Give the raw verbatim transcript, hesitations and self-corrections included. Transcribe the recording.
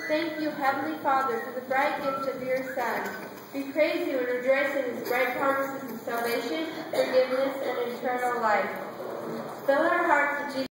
Thank you, Heavenly Father, for the bright gift of your Son. We praise you and rejoice in his bright promises of salvation, forgiveness, and eternal life. Fill our hearts with Jesus.